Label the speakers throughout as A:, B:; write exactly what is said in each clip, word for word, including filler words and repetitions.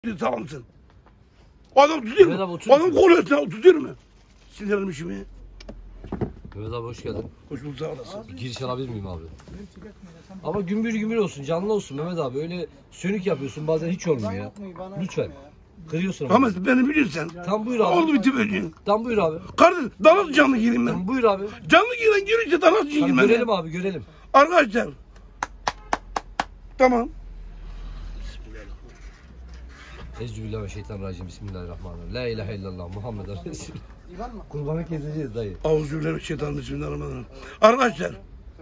A: Tamamsın. Adam tutuyor mu?
B: Abi,
A: Adam kol etsin tutuyor mu? Sinirlenmişim ya.
B: Mehmet abi hoş geldin.
A: Hoş bulduk, sağ olasın.
B: Bir giriş alabilir miyim abi? Ama gümbür gümbür olsun, canlı olsun Mehmet abi. Öyle sönük yapıyorsun bazen hiç olmuyor ya. Lütfen. Kırıyorsun
A: Ama
B: abi.
A: beni biliyorsun.
B: Tam buyur abi.
A: Oldu bitti böyle.
B: Tam buyur abi.
A: Kardeş daha canlı gireyim ben.
B: Tam buyur abi.
A: Canlı giren girince daha nasıl gireyim
B: Tam
A: ben?
B: görelim abi görelim.
A: Arkadaşlar. Tamam.
B: Ezzübillahimineşşeytanirracim. Bismillahirrahmanirrahim. La ilahe illallah Muhammeden Resul. Kurbanı keseceğiz dayı.
A: Euzubillahimineşşeytanirracim. Bismillahirrahmanirrahim. Arkadaşlar.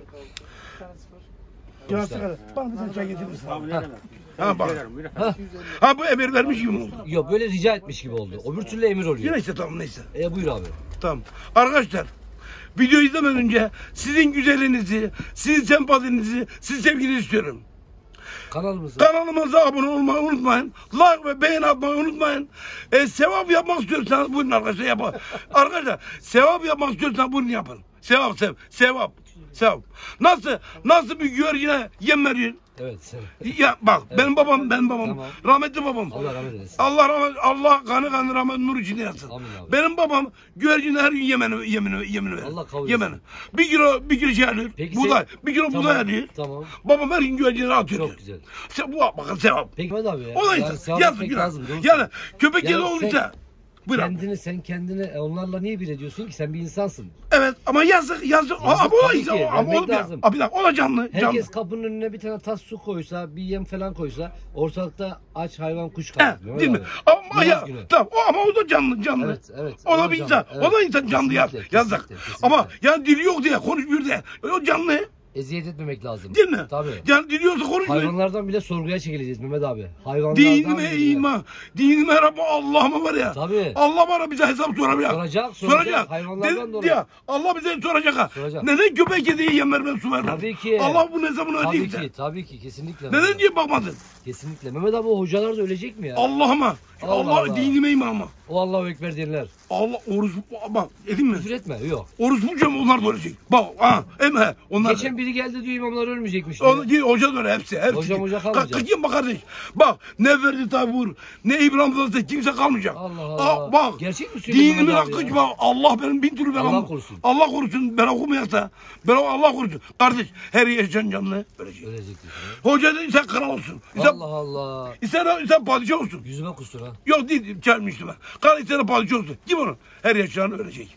A: Ya sigara. Bana bir tane çay getirir misin? Ha. Ha bak.
B: Ha.
A: Ha bu emir vermiş gibi oldu.
B: Yok böyle rica etmiş gibi oldu. Öbür türlü emir oluyor.
A: Neyse tamam neyse.
B: E buyur abi.
A: Tamam. Arkadaşlar. Videoyu izlemeden önce sizin güzelliğinizi, sizin sempatinizi, sizin sevginizi istiyorum.
B: Kanalımıza.
A: Kanalımıza abone olmayı unutmayın. Like ve beğeni atmayı unutmayın. E, sevap yapmak istiyorsanız buyurun arkadaşlar yapın. Arkadaşlar sevap yapmak istiyorsanız buyurun yapın. Sevap sev, sevap. Sevap. Nasıl nasıl bir güvercine yem veriyor?
B: Evet. Sen.
A: Ya bak
B: Evet.
A: benim babam benim babam
B: Tamam.
A: rahmetli babam.
B: Allah rahmet eylesin.
A: Allah rahmet Allah kanı kanı rahmet nur içinde yatsın.
B: Amin abi.
A: Benim babam güvercine her gün yemeni yemini yemini verir.
B: Allah kabul
A: Yemeni.
B: etsin.
A: Bir kilo bir kilo şey alıyor.
B: Peki
A: Buğday.
B: sen-
A: Bir kilo
B: Tamam,
A: buğday alıyor.
B: Tamam.
A: Babam her gün güvercine atıyor.
B: Çok güzel.
A: Sen bu bakın sevap.
B: Peki Mehmet abi ya.
A: O da
B: Yani
A: insan.
B: sevap
A: Yazık
B: etmek
A: günah.
B: lazım, doğru
A: Yani
B: söylüyorsun.
A: köpek
B: Yani
A: yedi
B: sen
A: olunca. Buyur abi.
B: Kendini sen kendini e, onlarla niye bir ediyorsun ki? Sen bir insansın.
A: Evet ama yazık yazık. Ama o da
B: tabii
A: insan.
B: ki,
A: Ama o
B: vermek
A: da
B: lazım.
A: Abi bir dakika o da canlı.
B: Herkes
A: Canlı.
B: kapının önüne bir tane tas su koysa, bir yem falan koysa ortalıkta aç hayvan kuş
A: He,
B: kalır. Mehmet
A: değil mi?
B: abi.
A: Ama
B: Yılmaz
A: ya,
B: günü.
A: tamam o, ama o da canlı canlı.
B: Evet, evet.
A: O da
B: O
A: bir
B: canlı,
A: insan.
B: evet.
A: O da insan canlı yaz.
B: Kesinlikle,
A: Yazık.
B: kesinlikle, kesinlikle.
A: Ama yani dili yok diye konuşmuyor diye. O canlı.
B: Eziyet etmemek lazım.
A: Değil mi?
B: Tabii.
A: Yani dili yoksa konuşmuyor.
B: Hayvanlardan bile sorguya çekileceğiz Mehmet abi. Hayvanlardan
A: Dinime
B: bile.
A: iman. Dinime Rabbi Allah'ıma var ya.
B: Tabii.
A: Allah bana bize hesap soracak.
B: Soracak, soracak. Hayvanlardan
A: Dedi-
B: dolayı.
A: diye, Allah bize soracak ha.
B: Soracak.
A: Neden köpek yediği yem vermez su vermez?
B: Tabii ki.
A: Allah bunun hesabını
B: Tabii
A: ödeyecek.
B: ki, tabii ki kesinlikle.
A: Neden diye bakmadın?
B: Kesinlikle. Mehmet abi o hocalar da ölecek mi ya?
A: Allah'ıma.
B: Allah
A: Allah,
B: Allah.
A: dinime imanıma.
B: O Allahu Ekber diyenler.
A: Allah oruç bak edin mi?
B: Küfür etme, yok.
A: Oruç bulacağım onlar da ölecek. Bak ha emme onlar.
B: Geçen biri geldi diyor imamlar ölmeyecekmiş diyor.
A: O, diyor, hoca da öyle hepsi. hepsi.
B: Hocam, hoca kalmayacak.
A: Ka- Kim bak kardeş? Bak ne verdi Tayyip ne İbrahim Tatlıses kimse kalmayacak.
B: Allah Allah.
A: Aa, bak.
B: Gerçek mi söylüyorsun
A: Dinimin
B: Mehmet abi
A: hakkı
B: ya?
A: bak. Allah benim bin türlü ben
B: Allah
A: ama-
B: korusun.
A: Allah korusun. Ben okumayaksa. Ben Allah korusun. Kardeş her yaşayan canlı ölecek.
B: Ölecek diyorsun.
A: Hoca da sen kral olsun.
B: ha?
A: Sen,
B: Allah Allah.
A: sen, sen padişah olsun.
B: Yüzüme kustur ha.
A: Yok değil çelmiştim ben. Kardeş sen padişah olsun. Kim onu? Her yaşayan ölecek.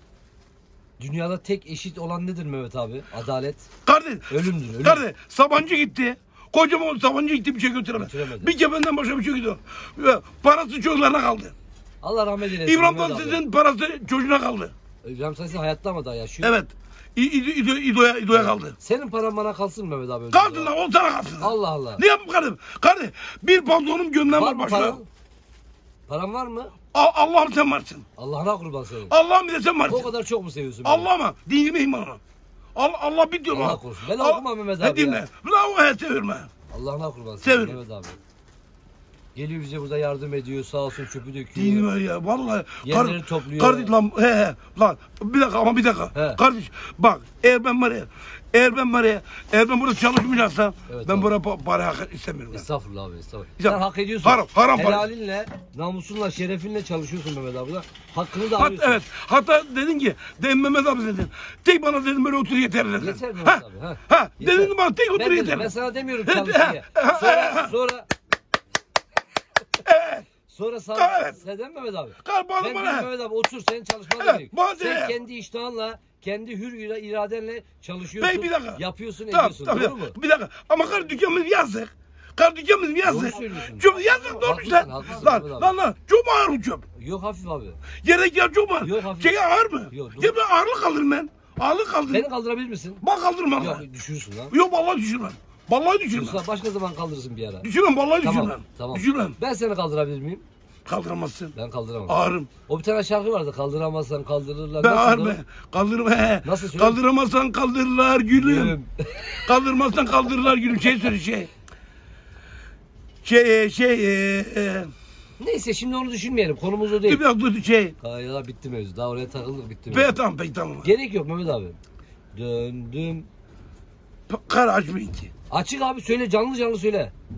B: Dünyada tek eşit olan nedir Mehmet abi? Adalet.
A: Kardeş.
B: Ölümdür, ölüm.
A: Kardeş Sabancı gitti. Kocaman Sabancı gitti bir şey götüremedi.
B: Götüremedi.
A: Bir kefenden başka bir şey gidiyor. Ve parası çocuklarına kaldı.
B: Allah rahmet eylesin.
A: İbrahim
B: Mehmet abi.
A: Tatlıses'in parası çocuğuna kaldı.
B: İbrahim Tatlıses hayatta ama daha yaşıyor.
A: Evet. İ- İdo, İdo, İdo'ya, İdo'ya kaldı.
B: Senin paran bana kalsın Mehmet abi.
A: Kalsın lan on sana kalsın.
B: Allah Allah.
A: Ne yapayım kardeşim? Kardeş bir pantolonum gömlem
B: Var
A: var
B: mı
A: başka.
B: paran? Paran var mı?
A: A- Allah'ım sen varsın.
B: Allah'ına kurban senin.
A: Allah'ım bir de sen
B: O
A: varsın.
B: kadar çok mu seviyorsun beni?
A: Allah'ıma dinime imanıma. Allah, Allah bir diyor
B: Allah
A: lan.
B: korusun. Ben
A: Al-
B: okumam Mehmet
A: He,
B: abi
A: dinle.
B: ya.
A: La o he seviyorum ha.
B: Allah'ına kurban senin
A: Severim.
B: Mehmet abi. Geliyor bize burada yardım ediyor. Sağ olsun çöpü döküyor.
A: Dinime ya vallahi.
B: Yerleri topluyor.
A: Kardeş lan he he. Lan bir dakika ama bir dakika.
B: He.
A: Kardeş bak eğer ben var ya. Eğer ben var ya. Eğer ben burada çalışmayacaksam.
B: Evet,
A: ben
B: abi.
A: burada pa- para hak istemiyorum. Ben.
B: Estağfurullah abi estağfurullah.
A: Ya,
B: Sen hak ediyorsun.
A: haram, haram para.
B: Helalinle, namusunla, şerefinle çalışıyorsun Mehmet abi. Hakkını da
A: Hat,
B: arıyorsun.
A: evet. Hatta dedin ki, dedim Mehmet abi dedin. Tek bana dedim böyle otur yeter dedin.
B: Yeter Mehmet
A: ha,
B: abi, ha.
A: Ha,
B: Yeter.
A: dedin bana tek otur
B: Ben, dedim,
A: yeter.
B: ben sana demiyorum
A: Evet,
B: çalış
A: ha,
B: diye.
A: ha,
B: Sonra,
A: ha.
B: sonra,
A: Evet.
B: sonra sağ
A: Evet.
B: sen değil mi Mehmet abi?
A: Kal bana
B: Ben
A: bana.
B: diyorum Mehmet abi otur senin çalışman
A: Evet,
B: gerek.
A: bana
B: Sen
A: de.
B: kendi iştahınla, kendi hür ira- iradenle çalışıyorsun.
A: Bey bir dakika.
B: Yapıyorsun,
A: Tamam,
B: ediyorsun.
A: tamam,
B: Doğru mu?
A: Bir dakika. Ama kar dükkanımız yazık. Kar dükkanımız yazık.
B: söylüyorsun.
A: Çok yazık doğmuş
B: Haklısın,
A: lan.
B: haklısın
A: Lan
B: Mehmet abi.
A: lan lan. Çok mu ağır o çöp?
B: Yok hafif abi.
A: Yedek yer çok mu ağır?
B: Yok, hafif.
A: Şey ağır mı?
B: Yok, dur.
A: Ya ben ağırlık kaldırırım ben. Ağırlık kaldırırım.
B: Beni kaldırabilir misin?
A: Bak kaldırmam
B: Yok
A: lan.
B: düşürsün lan.
A: Yok vallahi düşürmem. Vallahi düşürmem.
B: Yoksa başka zaman kaldırırsın bir ara.
A: Düşürmem vallahi
B: Tamam,
A: düşürmem.
B: tamam.
A: Düşürmem.
B: Ben seni kaldırabilir miyim?
A: Kaldıramazsın.
B: Ben kaldıramam.
A: Ağrım.
B: O bir tane şarkı vardı. Kaldıramazsan kaldırırlar.
A: Ben
B: Nasıl
A: ağır
B: o?
A: be. Kaldırma he.
B: Nasıl söyle?
A: Kaldıramazsan kaldırırlar gülüm.
B: Gülüm.
A: Kaldırmazsan kaldırırlar gülüm. Şey söyle şey. Şey şey e, e,
B: Neyse şimdi onu düşünmeyelim. Konumuz o değil.
A: bir dakika dur şey.
B: Kayla bitti mevzu. Daha oraya takıldık bitti mevzu.
A: Be tamam peki tamam.
B: Gerek yok Mehmet abi. Döndüm.
A: Kar açmayın ki.
B: Açık abi söyle canlı canlı söyle.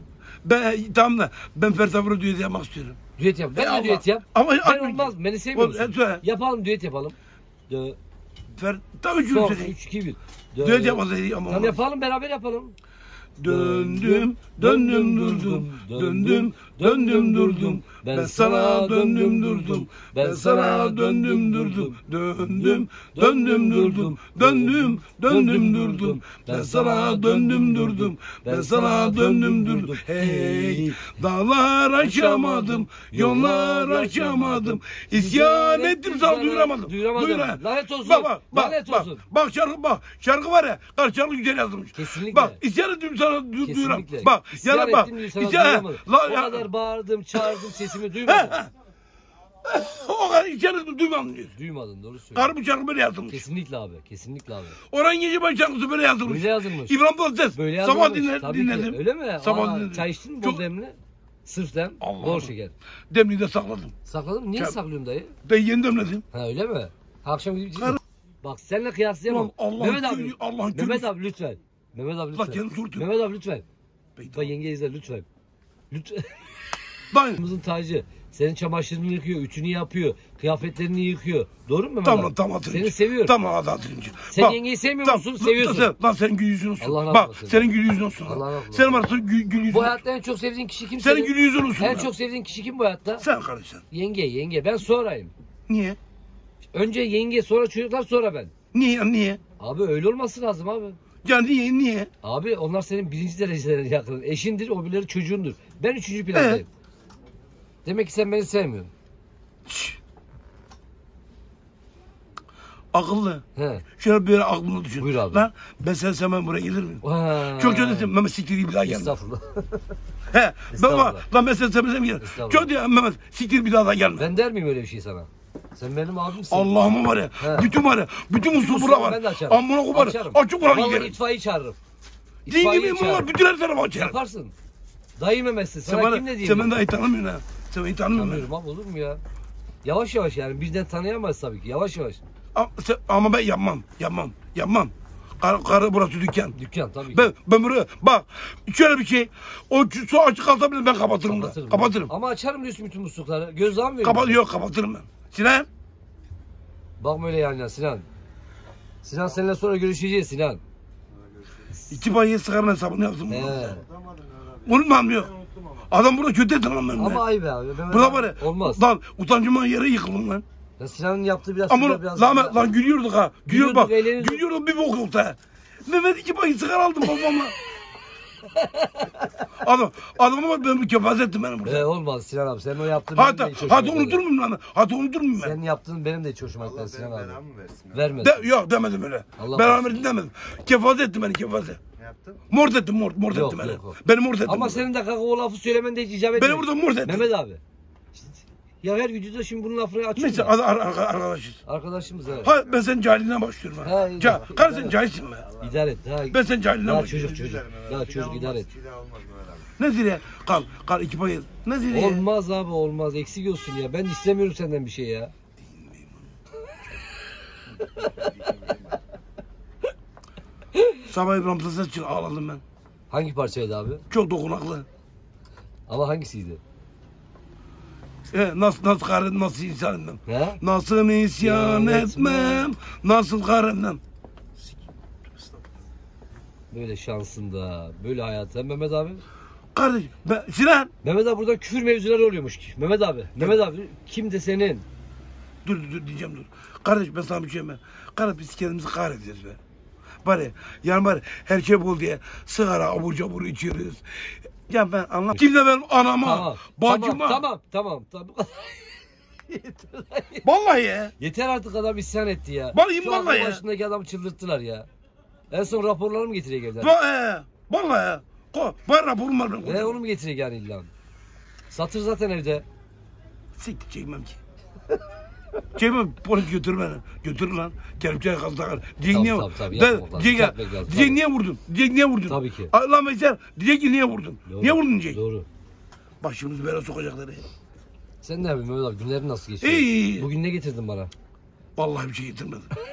A: Ben tamam da ben Fertapır'a düet yapmak istiyorum.
B: Düet yap. Ben
A: Ey
B: de
A: Allah.
B: düet yap.
A: Ama
B: Ben olmaz. Beni sevmiyor
A: Oğlum,
B: musun?
A: söyle.
B: Yapalım düet yapalım. Dö.
A: Fer, tam üçünü
B: Son
A: söyleyeyim.
B: üç iki bir.
A: Düet yapmasaydı ama.
B: Tamam yapalım beraber yapalım.
A: Döndüm, döndüm durdum, döndüm, döndüm durdum. Ben sana döndüm durdum, ben sana döndüm durdum. Döndüm, döndüm durdum, döndüm, döndüm durdum. Ben sana döndüm durdum, ben sana döndüm durdum. Hey, dağlar aşamadım, yollar aşamadım. İsyan ettim sana duyuramadım.
B: Duyuramadım.
A: Duyura-
B: Lanet olsun.
A: Bak bak bak
B: Lanet
A: bak.
B: olsun.
A: Bak şarkı bak. Şarkı var ya. Bak şarkı güzel yazılmış.
B: Kesinlikle.
A: Bak isyan ettim sana du- duyuram.
B: Kesinlikle.
A: Bak
B: İsyan
A: yana bak.
B: ettim diyor, sana
A: İsyan.
B: duyuramadım.
A: La,
B: O
A: ya-
B: kadar bağırdım, çağırdım, sesimi duymadın.
A: O kadar isyan ettim duymam diyor.
B: Duymadın, doğru söylüyorsun.
A: Karı bu şarkı böyle yazılmış.
B: Kesinlikle abi, kesinlikle abi.
A: Orhan Gencebay şarkısı böyle yazılmış.
B: Böyle yazılmış.
A: İbrahim Tatlıses.
B: Böyle yazılmış.
A: Sabah dinle,
B: Tabii ki.
A: dinledim.
B: Öyle mi?
A: Sabah
B: Aa,
A: dinledim.
B: çay içtin mi
A: Çok-
B: bol demli? Sırf dem,
A: Allah
B: bol
A: Allah.
B: şeker.
A: Demliği de sakladım.
B: Sakladın mı? Niye
A: Çay-
B: saklıyorsun dayı?
A: Ben yeni demledim.
B: Ha öyle mi? Akşam gidip
A: Karı-
B: Bak seninle kıyaslayamam.
A: Ulan Allah'ın
B: Mehmet abi.
A: köyü- Allah'ın köyü-
B: Mehmet abi lütfen. Mehmet abi
A: Bak
B: lütfen.
A: canım durdu.
B: Mehmet abi lütfen.
A: Ben-
B: Bak yenge izle lütfen. Lütfen.
A: Ben
B: Kızın tacı. Senin çamaşırını yıkıyor, ütünü yapıyor, kıyafetlerini yıkıyor. Doğru mu Mehmet
A: tamam
B: abi?
A: tamam hatırlayınca.
B: Seni seviyor.
A: Tamam hadi hatırlayınca.
B: Sen
A: Bak,
B: yengeyi sevmiyor
A: tamam,
B: musun?
A: lan-
B: Seviyorsun.
A: Lan, lan senin gül yüzün olsun.
B: Allah razı
A: Bak
B: olsun.
A: senin gül yüzün olsun.
B: Allah razı olsun.
A: Senin varsa gül, gül yüzün
B: Bu
A: olsun.
B: hayatta en çok sevdiğin kişi kim?
A: Senin
B: senin?
A: gül yüzün olsun.
B: En
A: ya.
B: çok sevdiğin kişi kim bu hayatta?
A: Sen kardeşsin.
B: Yenge, yenge. Ben sonrayım.
A: Niye?
B: Önce yenge, sonra çocuklar, sonra ben.
A: Niye? Niye?
B: Abi öyle olması lazım abi.
A: Ya niye? Niye?
B: Abi onlar senin birinci dereceden yakın. Eşindir, o birileri çocuğundur. Ben üçüncü plandayım. Demek ki sen beni sevmiyorsun.
A: Şşş. Akıllı.
B: He.
A: Şöyle bir aklını düşün.
B: Buyur abi.
A: Lan ben sen sevmem buraya gelir miyim?
B: Vay.
A: Çok çok dedim Mehmet siktir bir daha gelme.
B: Estağfurullah.
A: He. Ben
B: Estağfurullah.
A: bak lan ben sen sevmesem gelir.
B: Estağfurullah.
A: Çok diyor Mehmet siktir bir daha da gelme.
B: Ben der miyim öyle bir şey sana? Sen benim abimsin.
A: Allah'ım var ya.
B: He.
A: Bütün var ya. Bütün usul bura var.
B: Ben de açarım.
A: Amına koparım.
B: Açarım.
A: Açık bura
B: Vallahi
A: giderim.
B: itfaiye çağırırım.
A: Din gibi
B: İtfaiye
A: mi var?
B: çağırırım.
A: Bütün her tarafı açarım.
B: Yaparsın. Dayı memesi.
A: Sen
B: Sana
A: bana,
B: kim ne
A: sen
B: diyeyim?
A: beni daha iyi tanımıyorsun ha. Sen beni tanımıyorsun.
B: Tanıyorum abi, olur mu ya? Yavaş yavaş yani birden tanıyamaz tabii ki. Yavaş yavaş.
A: Ama, sen- ama ben yapmam. Yapmam. Yapmam. Karı, karı burası dükkan.
B: Dükkan tabii ki.
A: Ben, ben buraya bak şöyle bir şey. O ç- su açık kalsa bile ben kapatırım. Kapatırım. Kapatırım.
B: Ama açarım diyorsun bütün muslukları. Gözdağı mı
A: Kapat
B: veriyorsun?
A: yok kapatırım ben. Sinan.
B: Bakma öyle yani Sinan. Sinan seninle sonra görüşeceğiz Sinan.
A: İki bayi sigaranın hesabını yaptım.
B: He.
A: Unutmam yok. Adam burada kötü ettin lan ben.
B: Ama ayıp abi. Ben
A: Burada var ya.
B: Olmaz.
A: Lan utancıma yere yıkıldım lan.
B: Ya Sinan'ın yaptığı biraz
A: Ama
B: şurada biraz.
A: lan, lan, lan gülüyorduk ha. Gülüyorduk bak.
B: Gülüyorduk, eğleniyorduk.
A: Gülüyorduk bir bok yoktu ha. Mehmet iki bayi sigara aldım babamla. Adam, adamı var ben bir kefaz ettim benim burada.
B: Ee, olmaz Sinan abi. Senin o yaptığın benim
A: Hatta,
B: de hiç hoşuma
A: hatta
B: gitmedi.
A: unutur muyum lan? Hatta unutur muyum ben?
B: Senin yaptığın benim de hiç hoşuma gitmedi
C: Allah
B: Sinan
C: benim
B: abi.
C: belamı versin.
B: Vermedi.
A: De, yok demedim öyle.
B: Allah
A: Ben
B: versin.
A: rahmetli demedim. Kefaz ettim beni kefaz et.
C: Ne yaptın?
A: Mort ettim mort, mort
B: Yok,
A: ettim beni.
B: yok, yok.
A: Beni mort ettim.
B: Ama
A: burada.
B: senin de kanka o lafı söylemen de hiç icap etmiyor.
A: Beni burada mort ettim.
B: Mehmet abi. Ya her videoda şimdi bunun lafını açıyor.
A: Neyse
B: mu?
A: ar- ar- ar- arkadaşız.
B: Arkadaşımız evet.
A: Ha ben senin cahilinden başlıyorum ha.
B: Ha,
A: Ca
B: iyi.
A: Karı sen cahilsin be.
B: İdare et. Daha,
A: Ben senin cahilinden
B: daha
A: başlıyorum.
B: çocuk çocuk. Daha çocuk idare et.
C: Bir daha olmaz Mehmet abi.
A: Ne diye? Kal, kal iki bayıl. Ne diye?
B: Olmaz abi olmaz. Eksik olsun ya. Ben istemiyorum senden bir şey ya.
A: Sabah İbrahim Tatlıses çık ağladım ben.
B: Hangi parçaydı abi?
A: Çok dokunaklı.
B: Ama hangisiydi?
A: E, nasıl nasıl kahretmem, nasıl isyan etmem.
B: He?
A: Nasıl isyan
B: Ya,
A: etmem, nasıl kahretmem.
B: Böyle şansında, böyle hayatı. Mehmet abi.
A: Kardeş, ben, Sinan.
B: Mehmet abi burada küfür mevzuları oluyormuş ki. Mehmet abi. Mehmet abi kim de senin?
A: Dur dur dur diyeceğim dur. Kardeş ben sana bir şey mi? Kardeş biz kendimizi kahredeceğiz be. Var ya, yani var ya, her şey bol diye sigara abur cabur içiyoruz. Ya ben anlam. Kimse benim anama,
B: Tamam.
A: bacıma.
B: Tamam, tamam, tamam. tamam.
A: Vallahi ya.
B: Yeter artık adam isyan etti ya.
A: Vallahi
B: Şu
A: vallahi
B: aklı
A: ya.
B: başındaki adamı çıldırttılar ya. En son raporlarını mı getiriyor evden?
A: Va, e, vallahi ya. Ko, var raporum var benim.
B: Ve onu mu getiriyor yani illa? Satır zaten evde.
A: Siktir çekmem ki. Çekmem polis götür beni. Götür lan. Kelepçeye kaldı takar. Diyecek
B: Tabii,
A: niye
B: tabii, tabii,
A: Ben-
B: yapmamak lazım.
A: diyecek,
B: Yapmak lazım,
A: diyecek
B: tabii.
A: niye vurdun? Diyecek niye vurdun?
B: Tabii ki.
A: Allah mesela diyecek ki niye vurdun?
B: Doğru.
A: Niye vurdun diyecek.
B: Doğru.
A: Başımızı böyle sokacaklar. ya.
B: Sen ne yapıyorsun Mehmet abi? Günlerin nasıl geçiyor?
A: İyi.
B: Bugün ne getirdin bana?
A: Vallahi bir şey getirmedim.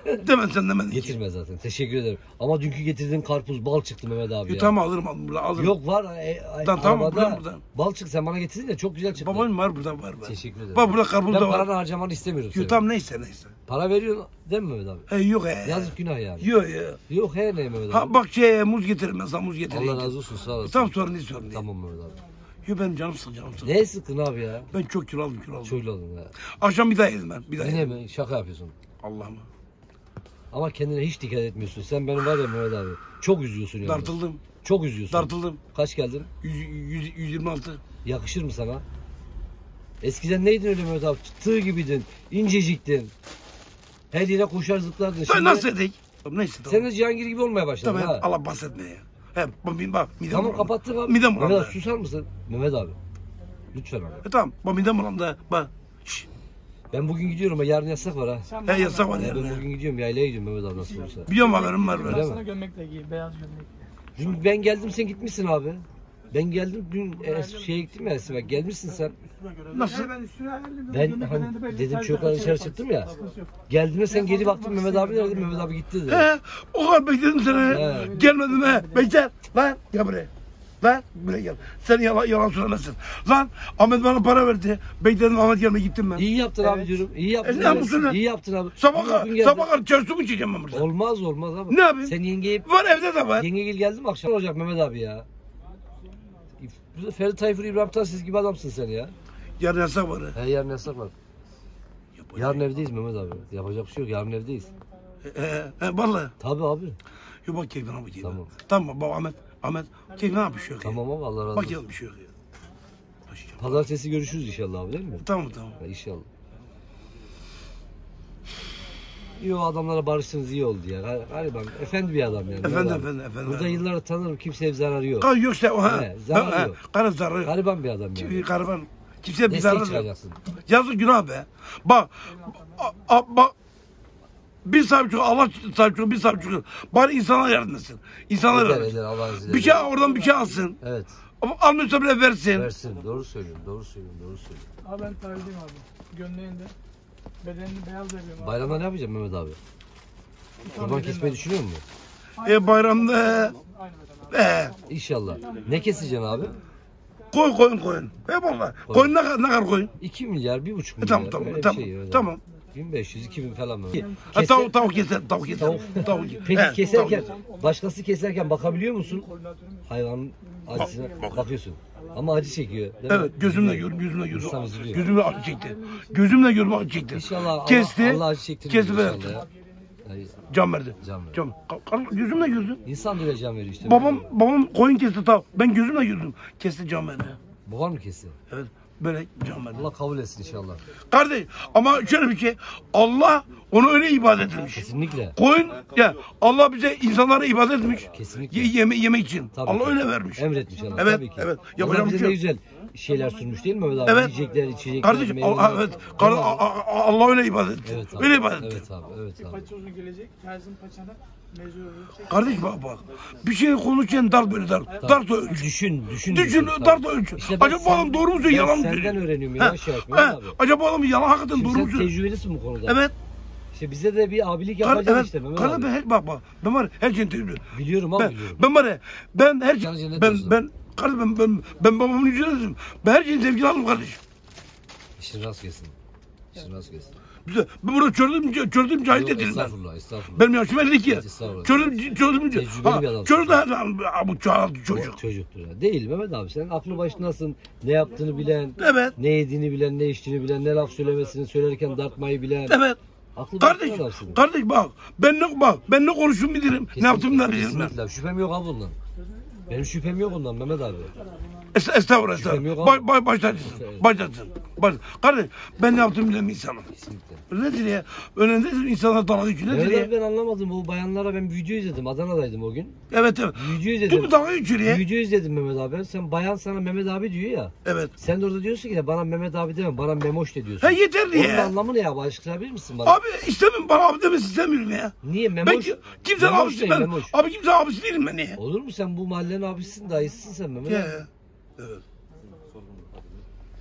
A: Demen sen demedin ki.
B: Getirme zaten. Teşekkür ederim. Ama dünkü getirdiğin karpuz bal çıktı Mehmet abi
A: E,
B: ya.
A: tamam alırım alırım. alırım.
B: Yok var. E, e,
A: Tamam, tamam,
B: arabada
A: buradan, buradan.
B: bal çıktı. Sen bana getirdin de çok güzel çıktı.
A: Babam var burada var. var.
B: Teşekkür ederim.
A: Bak burada karpuz
B: Ben
A: da var.
B: paranı harcamanı istemiyorum.
A: Yok
B: senin.
A: tamam neyse neyse.
B: Para veriyorsun değil mi Mehmet abi?
A: He yok he.
B: Yazık günah yani.
A: Yok ya.
B: Yok he ne Mehmet abi?
A: Ha bak şey muz getiririm ben sana muz getireyim.
B: Allah razı olsun sağ olasın.
A: Tamam sorun değil sorun değil.
B: Tamam Mehmet abi.
A: Yok benim canım sıkı canım sıkı.
B: Ne sıktın abi ya?
A: Ben çok kilo aldım kilo aldım.
B: Şöyle olun ya.
A: Akşam bir daha yedim ben. Bir daha
B: Yine
A: yedim.
B: mi? Şaka yapıyorsun.
A: Allah'ım.
B: Ama kendine hiç dikkat etmiyorsun. Sen benim var ya Mehmet abi. Çok üzüyorsun yani.
A: Dartıldım.
B: Çok üzüyorsun.
A: Dartıldım.
B: Kaç geldin?
A: yüz yirmi altı.
B: Yakışır mı sana? Eskiden neydin öyle Mehmet abi? Tığ gibiydin. İnceciktin. Her yere koşar zıplardın.
A: Ben
B: Şimdi
A: nasıl edeyim? Tamam neyse tamam.
B: sen de Cihangir gibi olmaya başladın
A: Tamam
B: ha.
A: Allah bahsetme ya. He bak bak midem
B: Tamam
A: bulandı.
B: kapattık abi.
A: Midem
B: Mehmet
A: bulandı.
B: abi susar mısın? Mehmet abi. Lütfen abi.
A: E tamam bak midem bulandı. Bak. Şşş.
B: Ben bugün gidiyorum. Yarın yasak var ha.
A: He yasak var
B: Ben
A: yani.
B: bugün gidiyorum. Yaylaya gidiyorum Mehmet abi nasıl olursa.
A: Biliyorum haberim var
B: Öyle
A: böyle.
B: mi?
C: Sana gömlekle giy, beyaz gömlek.
B: Dün ben geldim sen gitmişsin abi. Ben geldim dün e, şeye gittim ya Sivak. Gelmişsin sen.
A: Nasıl?
B: Ben hani dedim çocuklar dışarı çıktım ya. Geldiğimde sen geri baktın Mehmet abi nerede? Mehmet abi gitti dedi.
A: He o kadar bekledim seni.
B: He.
A: Gelmedin he. Bekle. Lan gel buraya. Lan buraya gel. Sen yalan, yalan söylemezsin. Lan Ahmet bana para verdi. Bekledim Ahmet gelme gittim ben.
B: İyi yaptın abi diyorum. İyi yaptın.
A: E, ne
B: evet.
A: yapmışsın lan?
B: İyi yaptın abi.
A: Sabah
B: Bugün
A: kadar,
B: geldin.
A: sabah kadar çarşı mı içeceğim ben burada?
B: Olmaz olmaz abi.
A: Ne yapayım?
B: Sen yengeye
A: Var evde de var.
B: yengegil geldi mi akşam olacak Mehmet abi ya. Ferdi Tayfur İbrahim Tatlıses gibi adamsın sen ya.
A: Yarın yasak var. he.
B: He yarın yasak var. Yarın evdeyiz Mehmet abi. Yapacak bir şey yok. Yarın evdeyiz.
A: He, he, he, vallahi.
B: Tabii abi.
A: Yok bak keyfine bak keyfine.
B: Tamam.
A: Tamam bak Ahmet. Ahmet keyfine bir şey yok. ya.
B: Tamam abi Allah razı
A: Bak
B: olsun.
A: ya bir şey yok ya. Başlayacağım.
B: Pazartesi görüşürüz inşallah abi değil mi?
A: Tamam tamam.
B: Ya inşallah. İyi o adamlara barıştınız iyi oldu ya. Gal- Galiba efendi bir adam yani.
A: Efendim,
B: Mehmet abi.
A: efendim, efendim.
B: Burada yıllardır tanırım kimseye bir zararı yok.
A: Kar yoksa o ha.
B: He, zarar
A: Ha,
B: yok.
A: Karı zararı yok.
B: Gariban bir adam yani.
A: Gariban. Kimseye bir
B: Destek
A: zararı yok.
B: çıkacaksın.
A: Yazık günah be. Bak. A, a, bak. Bir savcı, Allah savcı, bir savcı. Bari insana yardım etsin. İnsanlara
B: Eder
A: yardım etsin.
B: eder Allah'ın izniyle.
A: Bir şey oradan bir şey alsın.
B: Evet.
A: Ama almıyorsa bile versin.
B: Versin. Doğru söylüyorsun. Doğru söylüyorsun. Doğru söylüyorsun.
C: Abi ben terliyim abi. Gömleğinde. Bedenini beyaz yapıyorum abi.
B: Bayramda ne yapacaksın Mehmet abi? Kurban kesmeyi düşünüyor musun?
A: E bayramda
C: Aynı beden abi.
A: e,
B: İnşallah. Ne keseceksin abi?
A: koy koyun koyun. He valla. Koyun ne kadar ne kadar koyun?
B: iki milyar, bir buçuk
A: E,
B: milyar.
A: tamam tamam
B: öyle bir
A: tamam.
B: şey öyle.
A: Tamam.
B: bin beş yüz, iki bin falan mı?
A: Ha,
B: Kese-
A: tavuk tavuk keser tavuk keser.
B: Tavuk.
A: Tavuk.
B: Peki
A: He,
B: keserken,
A: tavuk.
B: başkası keserken bakabiliyor musun? Hayvanın acısına
A: bak.
B: bakıyorsun. Ama acı çekiyor. değil mi?
A: Evet gözümle gördüm gözümle gördüm.
B: İnsan üzülüyor.
A: Gözümle acı çekti. Gözümle gördüm acı çekti.
B: İnşallah Allah,
A: Kesti.
B: Allah acı çektirir
A: Kesti
B: inşallah
A: verdi.
B: ya. Yani
A: Can verdi.
B: Can verdi.
A: Can. Ka- ka- Gözümle gördüm.
B: İnsan böyle can veriyor işte.
A: Babam babam koyun kesti tavuk. Ben gözümle gördüm. Kesti can verdi.
B: Babam mı kesti?
A: Evet. Böyle can verdi.
B: Allah kabul etsin inşallah.
A: Kardeş ama şöyle bir şey. Allah onu öyle ibadet etmiş.
B: Kesinlikle.
A: Koyun ya Allah bize insanlara ibadet etmiş.
B: Kesinlikle.
A: Ye, yeme, yemek için.
B: Tabii
A: Allah
B: ki.
A: öyle vermiş.
B: Emretmiş Allah
A: Evet,
B: tabii ki.
A: evet.
B: Allah
A: Yapacağım
B: bize
A: bir şey
B: ne
A: yok.
B: güzel şeyler sunmuş değil mi Mehmet abi?
A: Evet.
B: Yiyecekler, içecekler,
A: Kardeşim
B: meyveler.
A: Allah, evet. Kardeş, A- A- Allah öyle ibadet etti.
B: Evet abi.
A: Öyle ibadet etti.
B: Evet abi, evet abi.
C: Paça uzun gelecek. Terzin paçana mecbur olacak.
A: Kardeş bak bak. Bir şey konuşurken dar böyle dar. Dar da ölç.
B: Düşün, düşün.
A: Düşün
B: tabii.
A: dar da ölç.
B: İşte ben
A: Acaba bu adam
B: sen-
A: doğru mu söylüyor
B: ben
A: yalan mı
B: senden
A: söylüyor?
B: öğreniyorum
A: Ha,
B: yavaş yavaş
A: ha,
B: Mehmet abi.
A: Acaba bu adam yalan hakikaten
B: Şimdi
A: doğru
B: sen
A: mu söylüyor?
B: tecrübelisin bu konuda.
A: Evet.
B: İşte bize de bir abilik
A: Kar,
B: yapacaksın
A: evet.
B: işte Mehmet
A: Kardeş
B: abi.
A: ben her, bak bak. Ben var ya, her şeyin tecrübeli.
B: Biliyorum abi
A: Ben,
B: biliyorum.
A: ben var ya ben her
B: Canı cennet
A: ben
B: olsun.
A: ben kardeş ben ben ben babamın yüzüne ben her şeyin zevkini aldım kardeş.
B: İşin rast gelsin. İşin rast gelsin.
A: Bize ben burada çördüm çördüm cahil
B: Yok,
A: değilim ben.
B: estağfurullah, estağfurullah.
A: Benim yaşım elli iki.
B: Estağfurullah.
A: Çördüm çördüm
B: Tecrübeli bir adamsın.
A: çördüm de bu çocuk çocuk.
B: Çocuktur ya. Değil Mehmet abi. Sen aklı başındasın. Ne yaptığını bilen,
A: Evet.
B: ne yediğini bilen, ne içtiğini bilen, ne laf söylemesini söylerken dartmayı bilen.
A: Evet.
B: Aklı
A: Kardeş,
B: başında adamsın.
A: kardeş bak ben ne bak ben ne konuştuğumu bilirim. Ne yaptığımı da bilirim ben.
B: Kesinlikle. Şüphem yok abi bundan. Benim şüphem yok ondan Mehmet abi.
A: Es estağfurullah
B: Şüphem yok
A: estağfurullah.
B: abi.
A: Baş, baş, başlarsın.
B: Evet.
A: Başlarsın. Baş, kardeş ben ne yaptığımı bilen bir insanım.
B: Kesinlikle.
A: Nedir ya? Önündedir insanlar dalga geçiyor. Nedir
B: Mehmet
A: ya?
B: abi ben anlamadım. Bu bayanlara ben video izledim. Adana'daydım o gün.
A: Evet evet.
B: Video izledim.
A: Tüm dalga geçiyor ya.
B: Video izledim Mehmet abi. Sen bayan sana Mehmet abi diyor ya.
A: Evet.
B: Sen de orada diyorsun ki bana Mehmet abi deme, bana Memoş de diyorsun.
A: Ha yeterli
B: Onun
A: ya.
B: anlamı ne ya? Açıklayabilir misin bana?
A: Abi istemem bana abi demesi istemiyorum ya.
B: Niye
A: Ben
B: Memoş?
A: ki, kimsenin
B: Memoş
A: abisi
B: değil,
A: ben.
B: Memoş.
A: Abi kimsenin abisi değilim ben ya.
B: Olur mu sen bu mahallenin abisisin, dayısısın sen Mehmet abi.
A: Ya. Evet.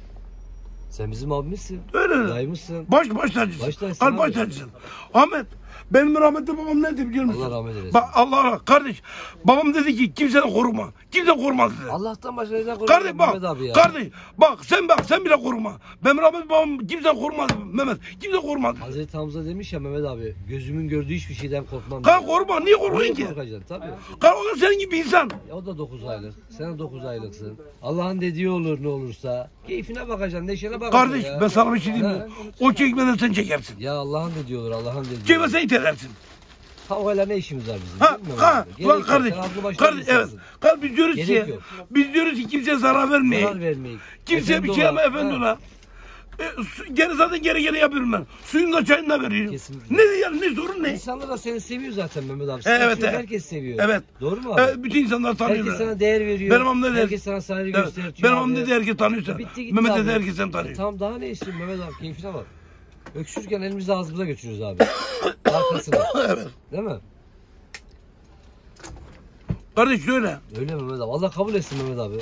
B: Sen bizim abimizsin.
A: Öyle mi?
B: Dayımızsın.
A: Baş baş tacısın.
B: Baş tacısın
A: Al baş
B: abi.
A: tacısın. Ahmet Benim rahmetli babam ne dedi biliyor musun?
B: Allah rahmet eylesin.
A: Bak Allah Allah kardeş. Babam dedi ki kimseden koruma. Kimse korumaz dedi.
B: Allah'tan başka neden korkuyor
A: Kardeş
B: Mehmet
A: bak,
B: abi ya?
A: kardeş bak sen bak sen bile koruma. Benim rahmetli babam kimseden korumaz Mehmet. Kimse korumaz.
B: Hazreti Hamza demiş ya Mehmet abi, gözümün gördüğü hiçbir şeyden korkmam.
A: Kan
B: diyor.
A: koruma niye korkuyorsun
B: Niye
A: ki?
B: korkacaksın tabii.
A: Kan o da senin gibi insan.
B: Ya o da dokuz aylık. Sen de dokuz aylıksın. Allah'ın dediği olur ne olursa. Keyfine bakacaksın, neşene bakacaksın
A: Kardeş
B: ya.
A: ben sana bir şey diyeyim mi?
B: Ha.
A: O çekmeden sen çekersin.
B: Ya Allah'ın dediği olur, Allah'ın dediği olur.
A: Çekmesen iterlersin.
B: Kavgayla ne işimiz var bizim?
A: Ha
B: değil mi Mehmet
A: ha
B: abi? Gerek
A: lan
B: yok.
A: kardeş.
B: Sen aklı başında
A: Kardeş evet.
B: insansın.
A: Kardeş biz diyoruz ki
B: Gerek yok.
A: biz diyoruz ki kimseye zarar vermeyin.
B: Zarar vermeyin.
A: Kimseye
B: Efendi
A: bir şey yapma
B: olan-
A: efendi
B: Ha.
A: ola. E, su- geri zaten geri geri yapıyorum ben. Suyunu da çayını da veriyorum.
B: Kesinlikle.
A: Ne yani ne sorun ne?
B: İnsanlar da seni seviyor zaten Mehmet abi.
A: Evet,
B: Evet,
A: evet.
B: Herkes seviyor.
A: Evet.
B: Doğru mu abi?
A: Evet, bütün insanlar tanıyor.
B: Herkes
A: beni.
B: sana değer veriyor.
A: Benim amcam dedi.
B: Herkes sana saygı
A: Evet,
B: gösteriyor.
A: benim
B: abi.
A: amcam dedi herkes tanıyor seni.
B: Bitti gitti
A: Mehmet
B: abi.
A: dedi herkes seni tanıyor.
B: E tamam daha ne istiyorsun Mehmet abi? Keyfine bak. Öksürürken elimizi ağzımıza götürüyoruz abi. Arkasına.
A: Evet.
B: Değil mi?
A: Kardeş şöyle.
B: Öyle Mehmet abi. Allah kabul etsin Mehmet abi.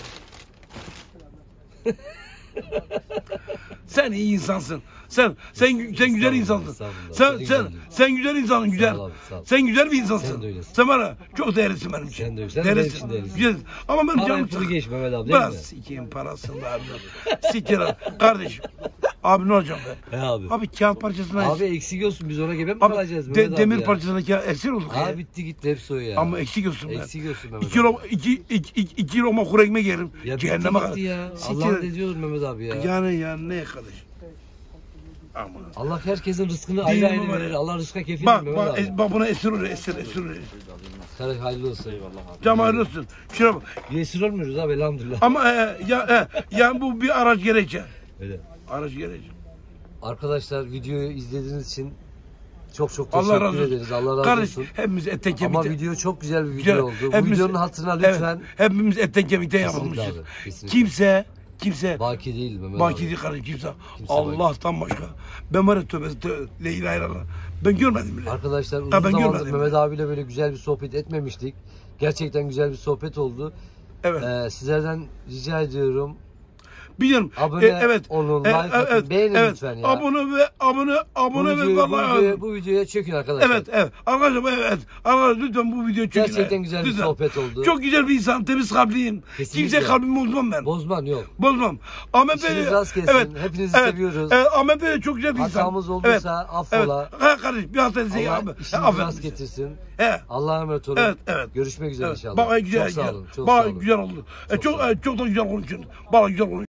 A: Sen iyi insansın. Sen sen sen güzel
B: Estağfurullah,
A: insansın.
B: estağfurullah.
A: Sen
B: Senin
A: sen
B: güzelliğin.
A: sen güzel insansın güzel.
B: ol abi, sağ ol.
A: Sen güzel bir insansın.
B: Sen de öylesin.
A: Sen bana çok değerlisin benim için.
B: Sen de öyle. Sen de benim
A: Değerlisin.
B: için değerlisin.
A: Güzelsin. Ama benim
B: Parayı
A: canım
B: pulu
A: sık.
B: geç Mehmet abi değil
A: Biraz
B: mi?
A: sikeyim parasını da abi. Sikeyim. Kardeşim. Abi ne olacak be?
B: He abi.
A: Abi kağıt parçasına
B: Abi eksik olsun biz ona gebe mi
A: Abi,
B: kalacağız
A: de-
B: Mehmet abi
A: demir
B: ya?
A: parçasına kağıt esir olduk ya.
B: Abi bitti gitti hepsi o ya.
A: Ama eksik olsun ben.
B: Eksik olsun Mehmet
A: İki,
B: abi.
A: ro iki, iki, iki, iki Roma kuru ekmek yerim.
B: Ya bitti
A: Cehenneme
B: gitti
A: kadar.
B: ya.
A: Siktir.
B: Allah'ın dediği olur Mehmet abi ya.
A: Yani yani ne kardeş? Ama.
B: Allah herkesin rızkını
A: Değil
B: ayrı
A: mi
B: ayrı
A: var
B: verir.
A: ya?
B: Allah rızka kefil
A: Bak
B: Mehmet
A: bak,
B: abi.
A: e, bak buna esir oluyor esir esir oluyor.
B: Kara hayırlı olsun. Eyvallah abi.
A: Cam hayırlı olsun. Şuna bak.
B: Bir esir olmuyoruz abi elhamdülillah.
A: Ama e, ya e, yani bu bir araç gerekçe.
B: Öyle.
A: Araç gerekçe.
B: Arkadaşlar videoyu izlediğiniz için çok çok
A: Allah
B: teşekkür
A: razı olsun.
B: ederiz. Allah razı
A: Kardeş
B: olsun.
A: hepimiz etten
B: Ama
A: kemikten.
B: video çok güzel bir video
A: Güzel.
B: oldu. Bu
A: Hepimiz-
B: videonun hatırına
A: Evet,
B: lütfen
A: hepimiz etten kemikten
B: Kesinlikle
A: yapılmışız.
B: abi, kesinlikle.
A: Kimse kimse
B: baki değil Mehmet
A: baki
B: abi.
A: değil kardeş kimse.
B: Kimse
A: Allah'tan başka. Ben var ya tövbe tövbe. La ilahe illallah. Ben görmedim bile.
B: Arkadaşlar uzun
A: Ha, ben
B: zamandır
A: görmedim.
B: Mehmet abiyle böyle güzel bir sohbet etmemiştik. Gerçekten güzel bir sohbet oldu.
A: Evet.
B: Ee, sizlerden rica ediyorum.
A: Biliyorum.
B: Abone
A: E, evet.
B: olun,
A: E,
B: like atın, beğenin
A: evet.
B: lütfen ya.
A: Abone ve abone
B: Bu
A: abone ve
B: videoyu, bu,
A: vallahi
B: videoya, bu videoya çökün arkadaşlar.
A: Evet, evet. Arkadaşlar evet. Arkadaşlar lütfen bu video çekin.
B: Gerçekten güzel bir
A: Lütfen.
B: sohbet oldu.
A: Çok güzel bir insan, temiz kalpliyim.
B: Kesinlikle.
A: Kimse kalbimi bozmam ben.
B: Bozman yok.
A: Bozmam. Ahmet
B: İşiniz
A: Bey,
B: rast gelsin. Hepinizi
A: evet,
B: seviyoruz.
A: Evet, Ahmet Bey de çok güzel bir insan.
B: Hatamız olduysa affola.
A: Evet. Ha kardeş bir hata size
B: Allah
A: abi.
B: işinizi
A: Affedin
B: rast
A: bizi.
B: getirsin.
A: He.
B: Allah'a emanet olun.
A: Evet, evet.
B: Görüşmek üzere
A: Evet.
B: inşallah.
A: Bak güzel,
B: çok sağ
A: güzel.
B: olun. Çok
A: Bak
B: sağ olun.
A: güzel oldu. E,
B: Çok
A: çok,
B: sağ olun.
A: e, çok da güzel konuşuyorsun. Bak güzel konuşuyorsun.